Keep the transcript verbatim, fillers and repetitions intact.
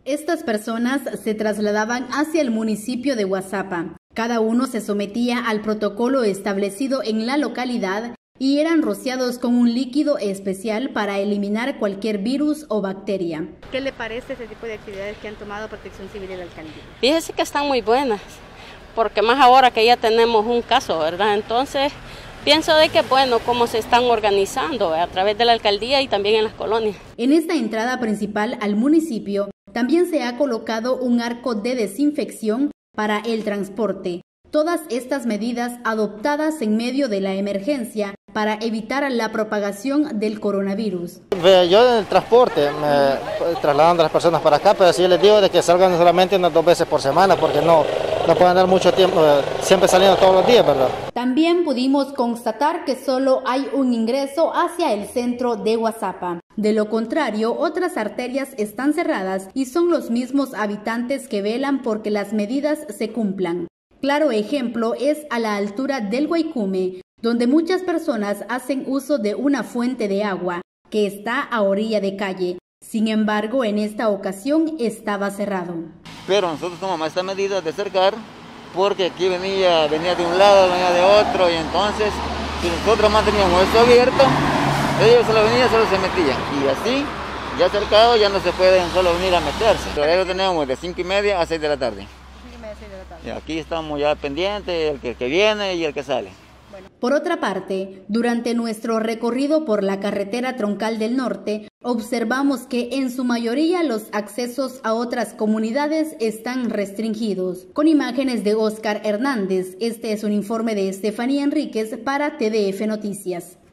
Estas personas se trasladaban hacia el municipio de Guazapa. Cada uno se sometía al protocolo establecido en la localidad y eran rociados con un líquido especial para eliminar cualquier virus o bacteria. ¿Qué le parece ese tipo de actividades que han tomado Protección Civil y la alcaldía? Fíjese que están muy buenas, porque más ahora que ya tenemos un caso, ¿verdad? Entonces, pienso de que bueno, cómo se están organizando a través de la alcaldía y también en las colonias. En esta entrada principal al municipio también se ha colocado un arco de desinfección para el transporte. Todas estas medidas adoptadas en medio de la emergencia para evitar la propagación del coronavirus. Yo en el transporte, me trasladando a las personas para acá, pero sí les digo de que salgan solamente unas dos veces por semana, porque no, no pueden dar mucho tiempo, siempre saliendo todos los días, ¿verdad? También pudimos constatar que solo hay un ingreso hacia el centro de Guazapa. De lo contrario, otras arterias están cerradas y son los mismos habitantes que velan porque las medidas se cumplan. Claro ejemplo es a la altura del Guaycume, donde muchas personas hacen uso de una fuente de agua que está a orilla de calle. Sin embargo, en esta ocasión estaba cerrado. Pero nosotros tomamos esta medida de cercar porque aquí venía, venía de un lado, venía de otro, y entonces si nosotros manteníamos esto abierto, ellos solo venían, solo se metían. Y así, ya cercado, ya no se pueden solo venir a meterse. El horario tenemos de cinco y media a seis de la tarde. Y aquí estamos ya pendientes, el que, el que viene y el que sale. Por otra parte, durante nuestro recorrido por la carretera troncal del norte, observamos que en su mayoría los accesos a otras comunidades están restringidos. Con imágenes de Oscar Hernández, este es un informe de Estefanía Enríquez para T D F Noticias.